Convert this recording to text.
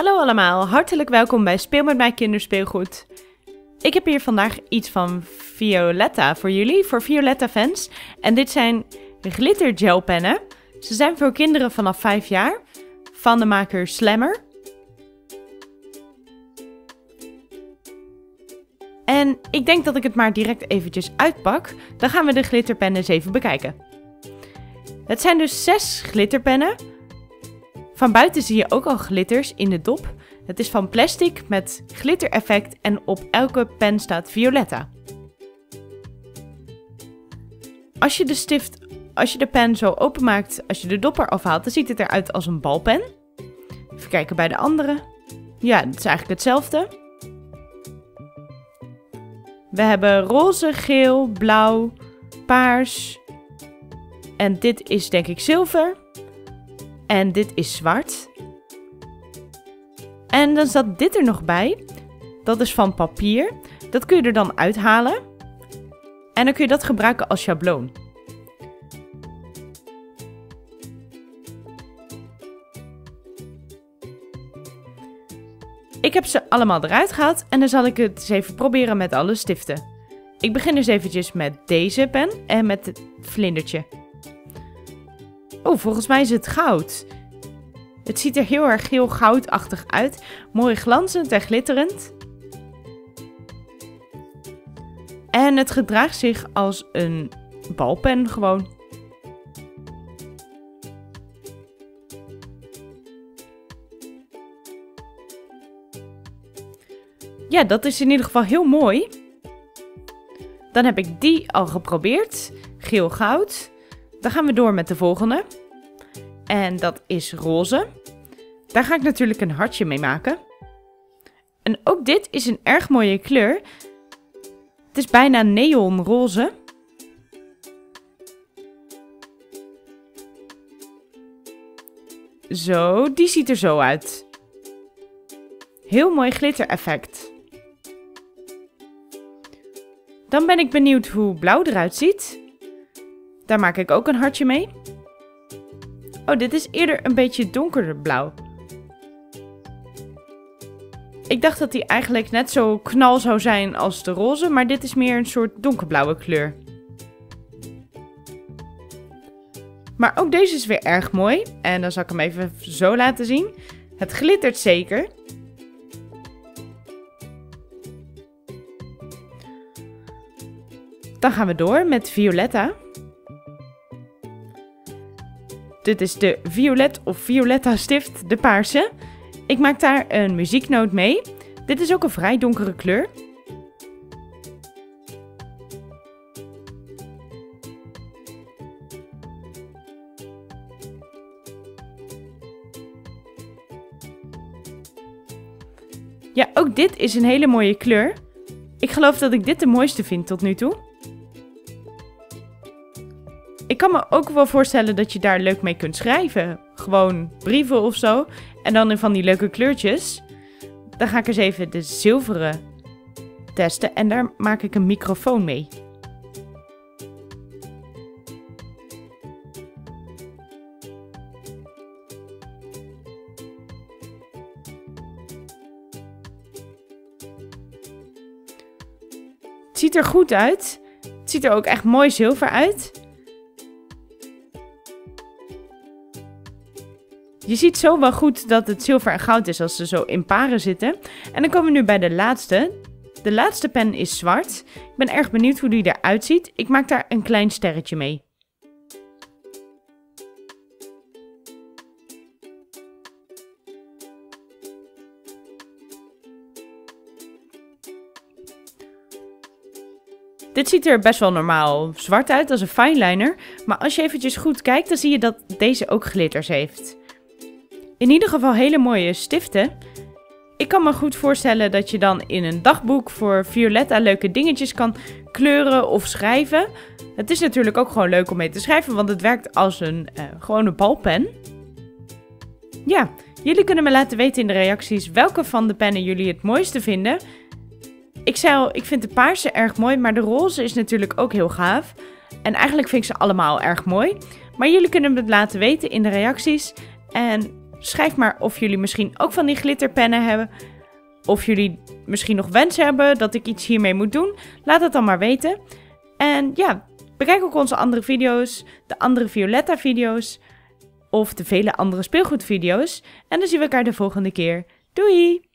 Hallo allemaal, hartelijk welkom bij Speel met mij kinderspeelgoed. Ik heb hier vandaag iets van Violetta voor jullie, voor Violetta fans. En dit zijn glitter gelpennen. Ze zijn voor kinderen vanaf 5 jaar, van de maker Slammer. En ik denk dat ik het maar direct eventjes uitpak. Dan gaan we de glitterpennen eens even bekijken. Het zijn dus 6 glitterpennen. Van buiten zie je ook al glitters in de dop. Het is van plastic met glittereffect en op elke pen staat Violetta. Als je de pen zo openmaakt, als je de dop eraf haalt, dan ziet het eruit als een balpen. Even kijken bij de andere. Ja, het is eigenlijk hetzelfde. We hebben roze, geel, blauw, paars. En dit is denk ik zilver. En dit is zwart. En dan zat dit er nog bij. Dat is van papier. Dat kun je er dan uithalen. En dan kun je dat gebruiken als schabloon. Ik heb ze allemaal eruit gehaald en dan zal ik het eens even proberen met alle stiften. Ik begin dus eventjes met deze pen en met het vlindertje. Oh, volgens mij is het goud. Het ziet er heel erg geel goudachtig uit. Mooi glanzend en glitterend. En het gedraagt zich als een balpen gewoon. Ja, dat is in ieder geval heel mooi. Dan heb ik die al geprobeerd. Geel goud. Dan gaan we door met de volgende. En dat is roze. Daar ga ik natuurlijk een hartje mee maken. En ook dit is een erg mooie kleur. Het is bijna neonroze. Zo, die ziet er zo uit. Heel mooi glittereffect. Dan ben ik benieuwd hoe blauw eruit ziet. Daar maak ik ook een hartje mee. Oh, dit is eerder een beetje donkerder blauw. Ik dacht dat die eigenlijk net zo knal zou zijn als de roze, maar dit is meer een soort donkerblauwe kleur. Maar ook deze is weer erg mooi. En dan zal ik hem even zo laten zien. Het glittert zeker. Dan gaan we door met Violetta. Dit is de Violet of Violetta stift, de paarse. Ik maak daar een muzieknoot mee. Dit is ook een vrij donkere kleur. Ja, ook dit is een hele mooie kleur. Ik geloof dat ik dit de mooiste vind tot nu toe. Ik kan me ook wel voorstellen dat je daar leuk mee kunt schrijven. Gewoon brieven of zo. En dan in van die leuke kleurtjes. Dan ga ik eens even de zilveren testen. En daar maak ik een microfoon mee. Het ziet er goed uit. Het ziet er ook echt mooi zilver uit. Je ziet zo wel goed dat het zilver en goud is als ze zo in paren zitten. En dan komen we nu bij de laatste. De laatste pen is zwart. Ik ben erg benieuwd hoe die eruit ziet. Ik maak daar een klein sterretje mee. Dit ziet er best wel normaal zwart uit als een fineliner. Maar als je eventjes goed kijkt, dan zie je dat deze ook glitters heeft. In ieder geval hele mooie stiften. Ik kan me goed voorstellen dat je dan in een dagboek voor Violetta leuke dingetjes kan kleuren of schrijven. Het is natuurlijk ook gewoon leuk om mee te schrijven, want het werkt als een gewone balpen. Ja, jullie kunnen me laten weten in de reacties welke van de pennen jullie het mooiste vinden. Ik zei al, ik vind de paarse erg mooi, maar de roze is natuurlijk ook heel gaaf. En eigenlijk vind ik ze allemaal erg mooi. Maar jullie kunnen me het laten weten in de reacties. En Schrijf maar of jullie misschien ook van die glitterpennen hebben. Of jullie misschien nog wensen hebben dat ik iets hiermee moet doen. Laat het dan maar weten. En ja, bekijk ook onze andere video's. De andere Violetta video's. Of de vele andere speelgoedvideo's. En dan zien we elkaar de volgende keer. Doei!